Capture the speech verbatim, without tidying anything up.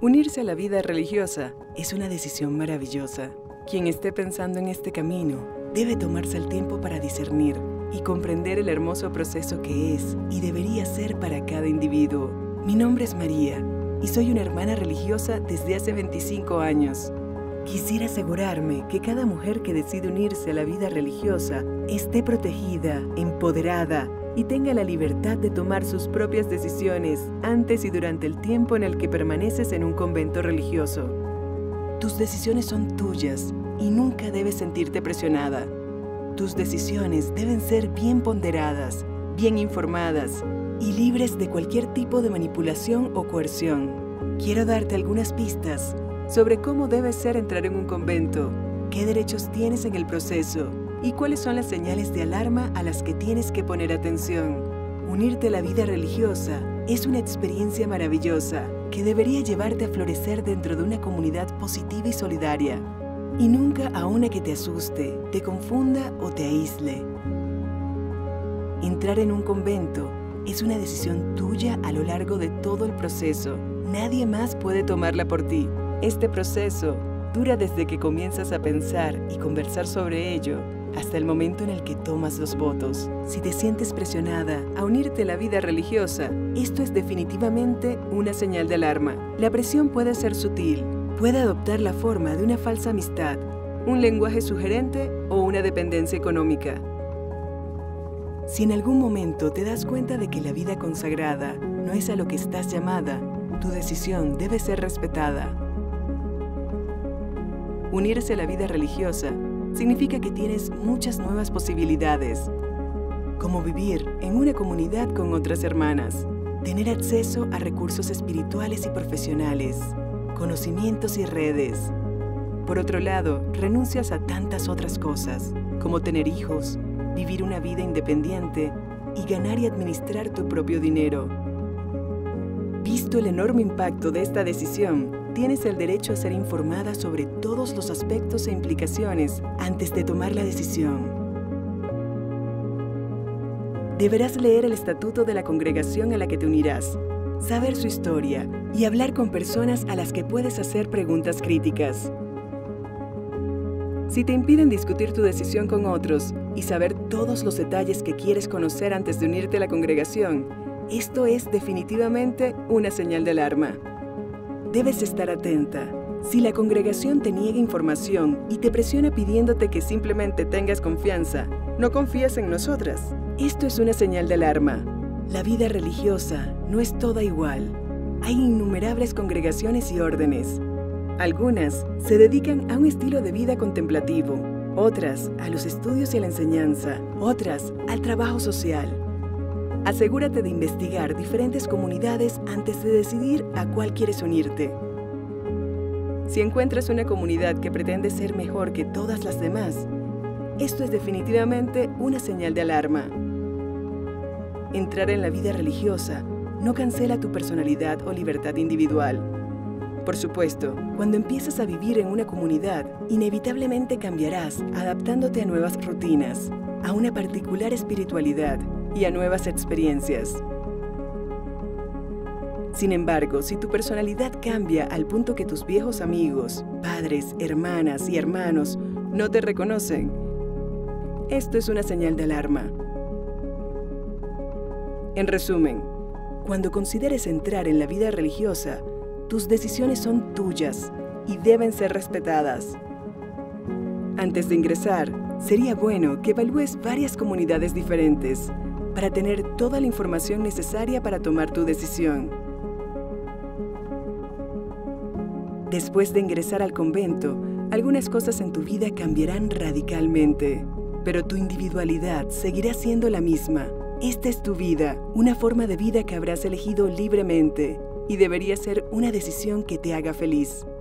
Unirse a la vida religiosa es una decisión maravillosa. Quien esté pensando en este camino debe tomarse el tiempo para discernir y comprender el hermoso proceso que es y debería ser para cada individuo. Mi nombre es María y soy una hermana religiosa desde hace veinticinco años. Quisiera asegurarme que cada mujer que decide unirse a la vida religiosa esté protegida, empoderada y tenga la libertad de tomar sus propias decisiones antes y durante el tiempo en el que permaneces en un convento religioso. Tus decisiones son tuyas y nunca debes sentirte presionada. Tus decisiones deben ser bien ponderadas, bien informadas y libres de cualquier tipo de manipulación o coerción. Quiero darte algunas pistas sobre cómo debe ser entrar en un convento, qué derechos tienes en el proceso y cuáles son las señales de alarma a las que tienes que poner atención. Unirte a la vida religiosa es una experiencia maravillosa que debería llevarte a florecer dentro de una comunidad positiva y solidaria, y nunca a una que te asuste, te confunda o te aísle. Entrar en un convento es una decisión tuya a lo largo de todo el proceso. Nadie más puede tomarla por ti. Este proceso dura desde que comienzas a pensar y conversar sobre ello hasta el momento en el que tomas los votos. Si te sientes presionada a unirte a la vida religiosa, esto es definitivamente una señal de alarma. La presión puede ser sutil, puede adoptar la forma de una falsa amistad, un lenguaje sugerente o una dependencia económica. Si en algún momento te das cuenta de que la vida consagrada no es a lo que estás llamada, tu decisión debe ser respetada. Unirse a la vida religiosa significa que tienes muchas nuevas posibilidades, como vivir en una comunidad con otras hermanas, tener acceso a recursos espirituales y profesionales, conocimientos y redes. Por otro lado, renuncias a tantas otras cosas, como tener hijos, vivir una vida independiente y ganar y administrar tu propio dinero. Visto el enorme impacto de esta decisión, tienes el derecho a ser informada sobre todos los aspectos e implicaciones antes de tomar la decisión. Deberás leer el estatuto de la congregación a la que te unirás, saber su historia y hablar con personas a las que puedes hacer preguntas críticas. Si te impiden discutir tu decisión con otros y saber todos los detalles que quieres conocer antes de unirte a la congregación, esto es definitivamente una señal de alarma. Debes estar atenta. Si la congregación te niega información y te presiona pidiéndote que simplemente tengas confianza, no confíes en nosotras. Esto es una señal de alarma. La vida religiosa no es toda igual. Hay innumerables congregaciones y órdenes. Algunas se dedican a un estilo de vida contemplativo, otras a los estudios y a la enseñanza, otras al trabajo social. Asegúrate de investigar diferentes comunidades antes de decidir a cuál quieres unirte. Si encuentras una comunidad que pretende ser mejor que todas las demás, esto es definitivamente una señal de alarma. Entrar en la vida religiosa no cancela tu personalidad o libertad individual. Por supuesto, cuando empiezas a vivir en una comunidad, inevitablemente cambiarás adaptándote a nuevas rutinas, a una particular espiritualidad y a nuevas experiencias. Sin embargo, si tu personalidad cambia al punto que tus viejos amigos, padres, hermanas y hermanos no te reconocen, esto es una señal de alarma. En resumen, cuando consideres entrar en la vida religiosa, tus decisiones son tuyas y deben ser respetadas. Antes de ingresar, sería bueno que evalúes varias comunidades diferentes para tener toda la información necesaria para tomar tu decisión. Después de ingresar al convento, algunas cosas en tu vida cambiarán radicalmente, pero tu individualidad seguirá siendo la misma. Esta es tu vida, una forma de vida que habrás elegido libremente y debería ser una decisión que te haga feliz.